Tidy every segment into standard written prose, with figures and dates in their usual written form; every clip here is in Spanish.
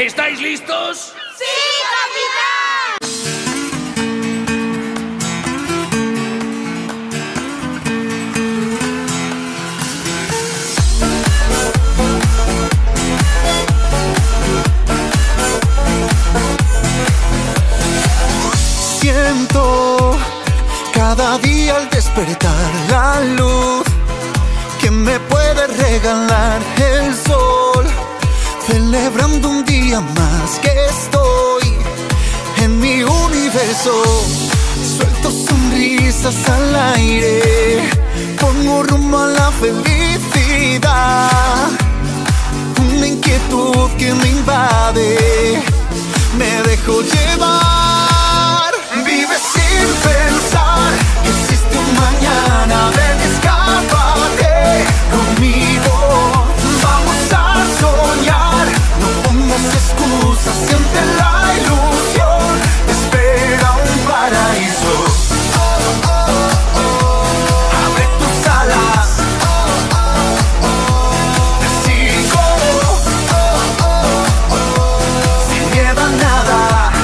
¿Estáis listos? ¡Sí, capitán! Siento cada día al despertar la luz que me puede regalar el sol, celebrando un día más que estoy en mi universo. Suelto sonrisas al aire, pongo rumbo a la felicidad. Una inquietud que me invade, me dejo llevar. Vive sin pensar que existe un mañana. Ven, escápate conmigo. Vamos a soñar, no pongas excusas, siente la ilusión. Espera un paraíso. Abre tus alas. Te sigo. Sin miedo a nada.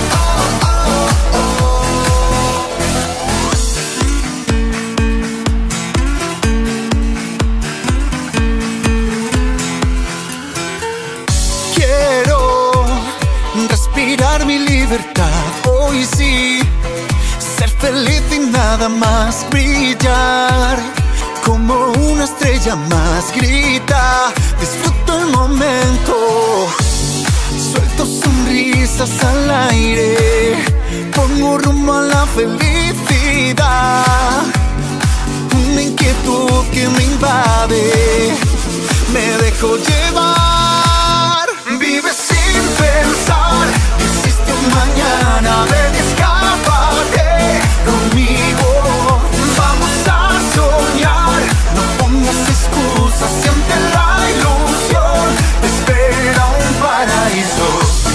Respirar mi libertad, hoy sí, ser feliz y nada más brillar, como una estrella más grita, disfruto el momento, suelto sonrisas al aire, pongo rumbo a la felicidad, una inquietud que me invade, me dejo llevar. Vive sin pensar que existe un mañana. Ven, escápate conmigo. Vamos a soñar, no pongas excusas, siente la ilusión. Espera un paraíso.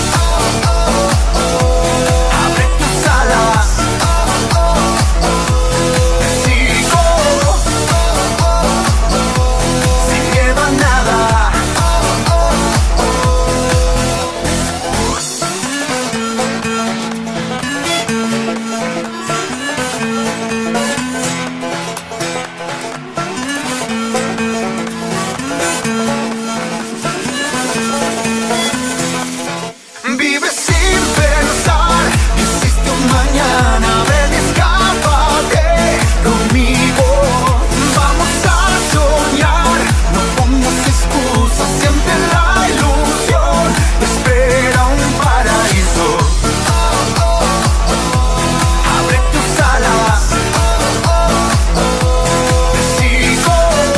Abre tus alas. Te sigo. Sin miedo a nada. Vive sin pensar que existe un mañana. Ven, escápate conmigo. Vamos a soñar, no pongas excusas, siente la ilusión. Espera un paraíso. Abre tus alas. Te sigo.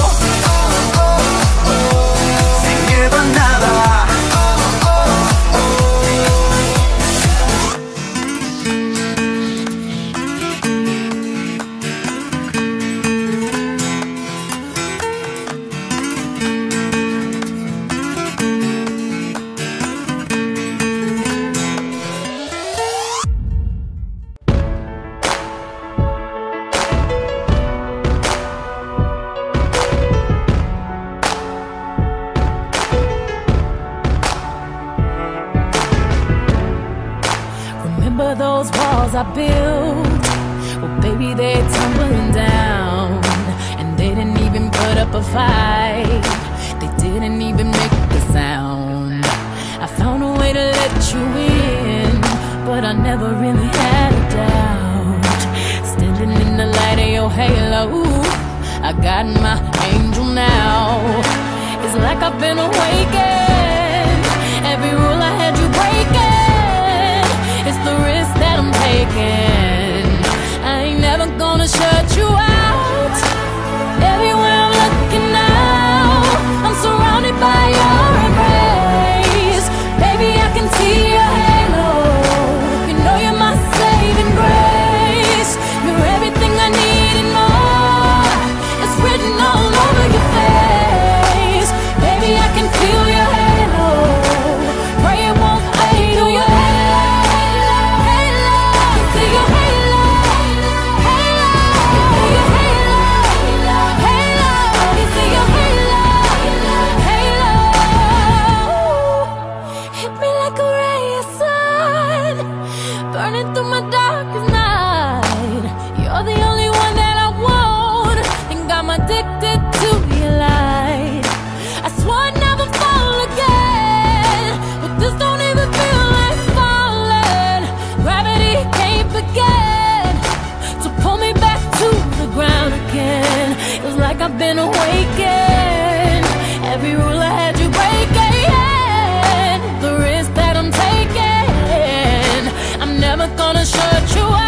Sin miedo a nada. Remember those walls I built? Well, baby, they're tumbling down. And they didn't even put up a fight. They didn't even make a sound. I found a way to let you in, but I never really had a doubt. Standing in the light of your halo, I got my angel now. It's like I've been awakened. Every rule I had you breaking. It's the risk that I'm taking. I ain't never gonna shut you out. Everywhere I'm looking now, I'm surrounded by your embrace. Baby, I can see your halo. You know you're my saving grace. You're everything I need and more. It's written all over your face. Baby, I can feel your halo. Pray it won't fade. Feel your halo. Feel your halo. Halo. addicted to your light. I swore I'd never fall again, but this don't even feel like falling. Gravity can't begin to pull me back to the ground again. It's like I've been awakened. Every rule I had you breaking, the risk that I'm taking, I'm never gonna shut you out.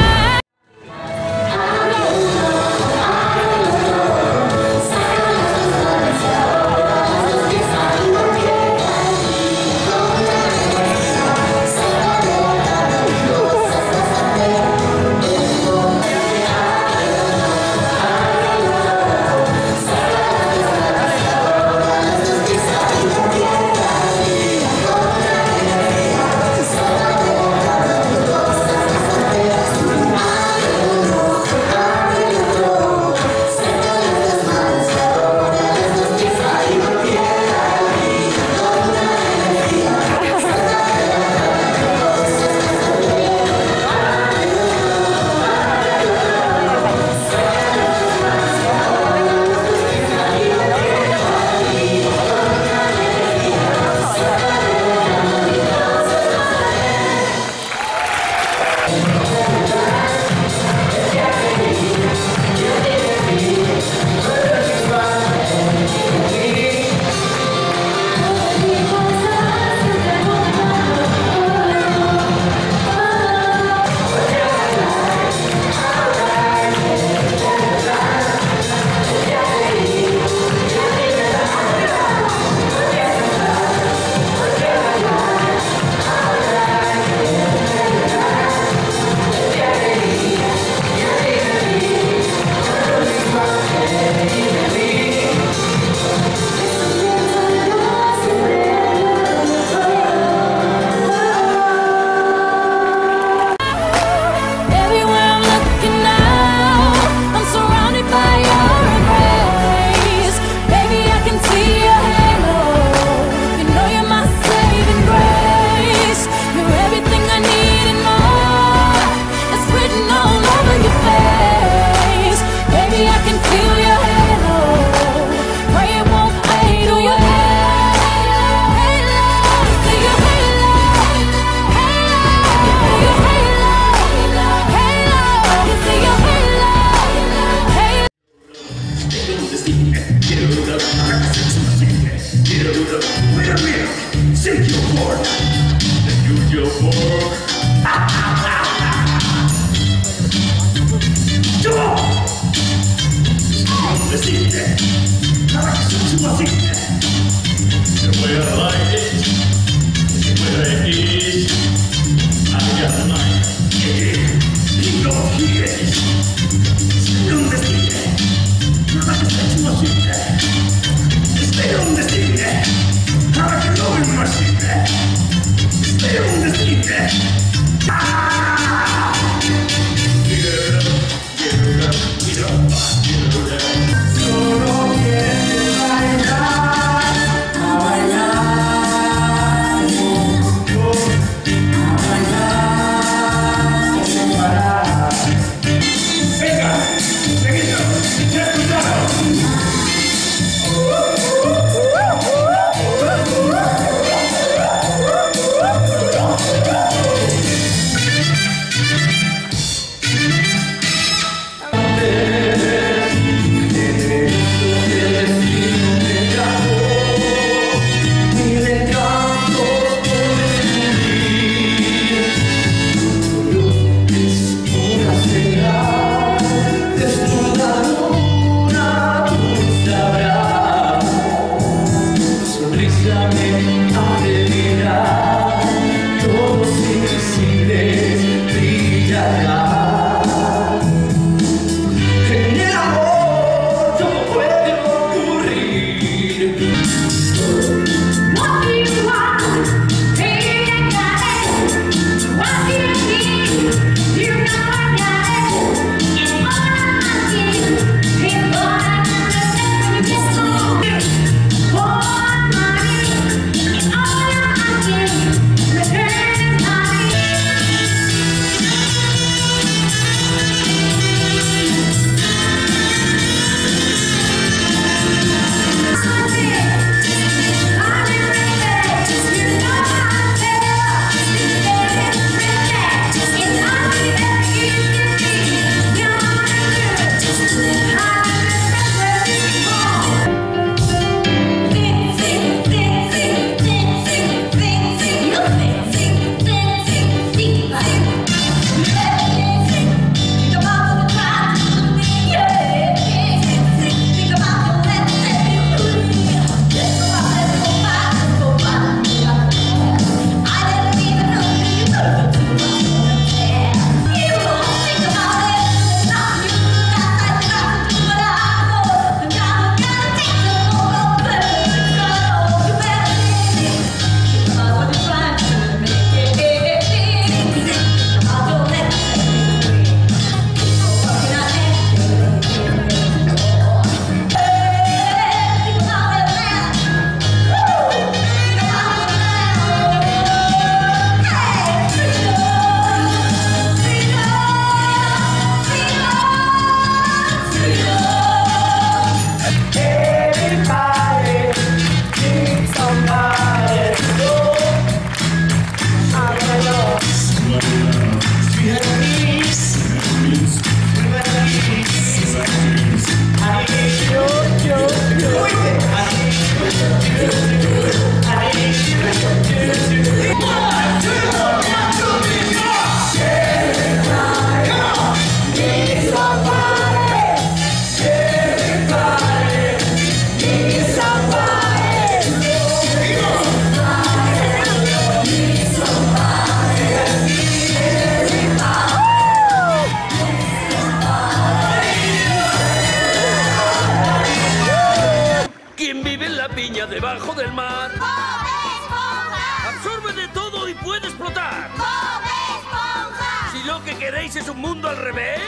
es un mundo al revés?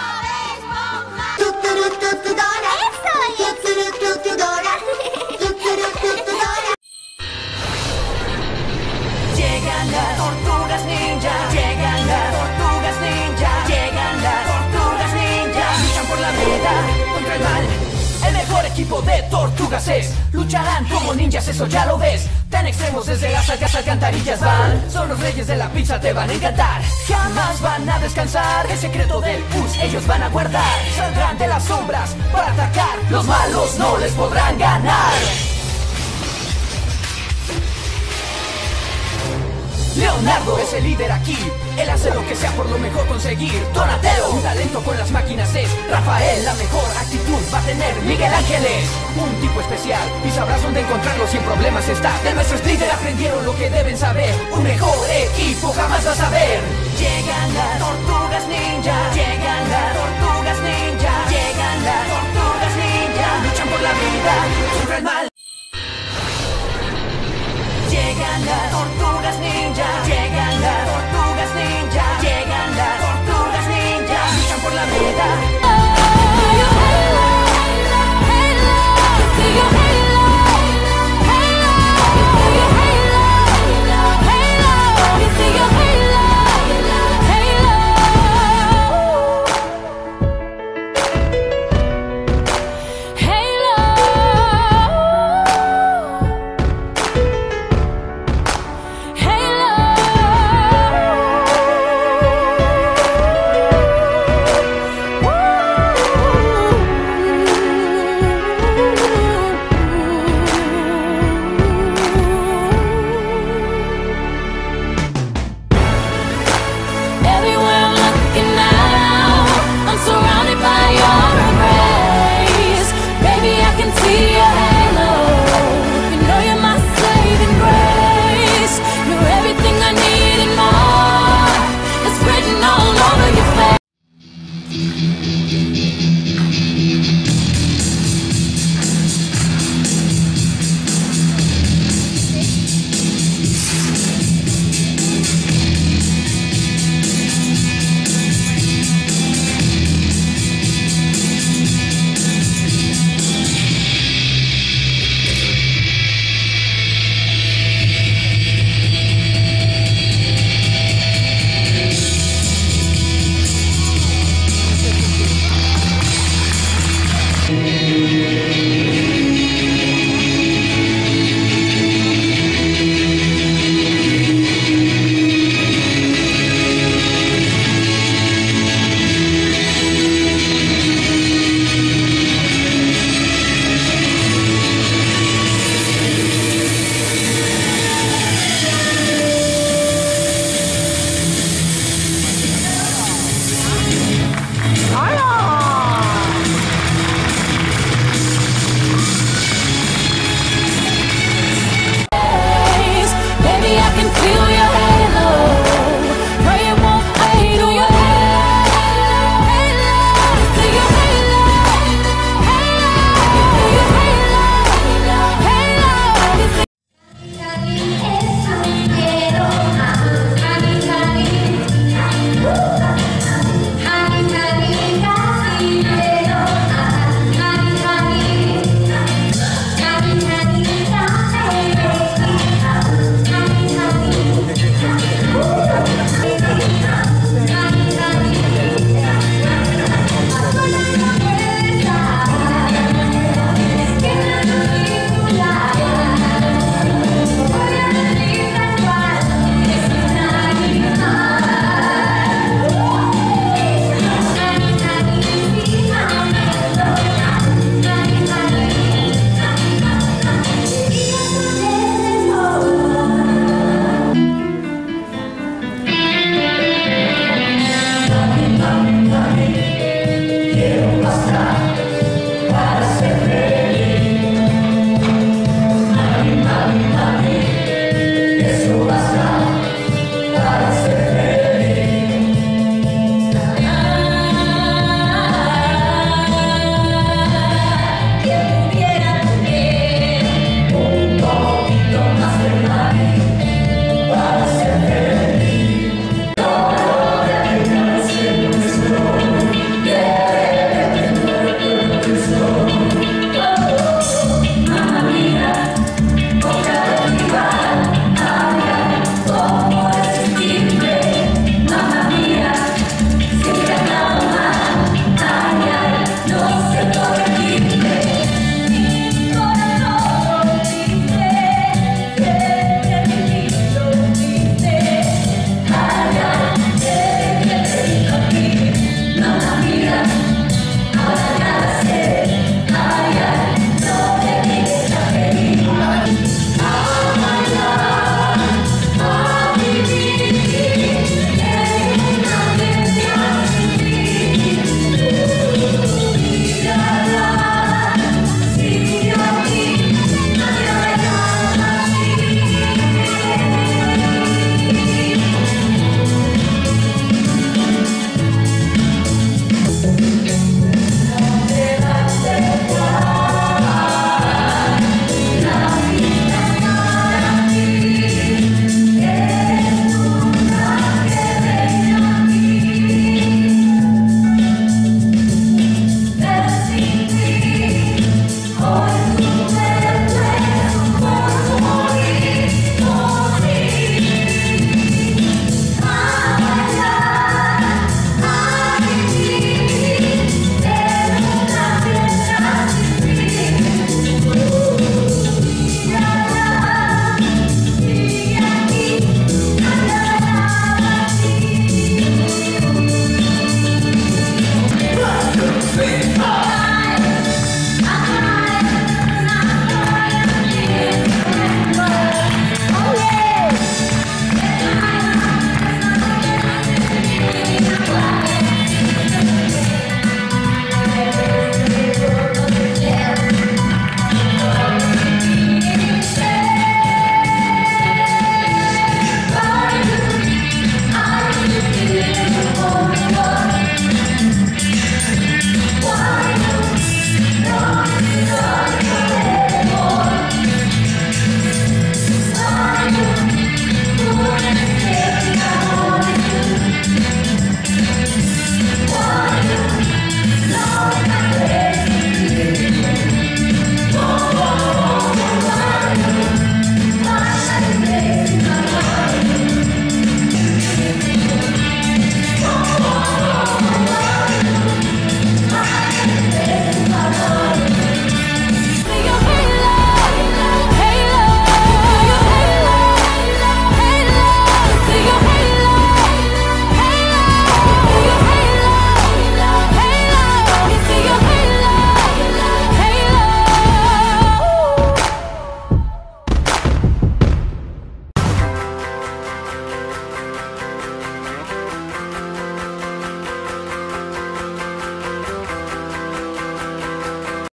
Llegan las tortugas ninja, llegan las tortugas ninja, llegan las tortugas ninja. Luchan por la vida contra el mal. El mejor equipo de tortugas es. Lucharán como ninjas, eso ya lo ves. Tan extremos desde las algas alcantarillas van. Son los reyes de la pizza, te van a encantar. Jamás van a descansar. El secreto del pus ellos van a guardar. Saldrán de las sombras para atacar. Los malos no les podrán ganar. Leonardo es el líder aquí. Él hace lo que sea por lo mejor conseguir. Donatello, un talento con las máquinas es. Rafael, la mejor actitud va a tener. Miguel Ángel es un tipo especial y sabrás dónde encontrarlo sin problemas está. De nuestros líderes aprendieron lo que deben saber. Un mejor equipo jamás vas a ver. Llegan las tortugas ninja, llegan las tortugas ninja, llegan las tortugas ninja. Luchan por la vida contra el mal. Llegan las tortugas ninja.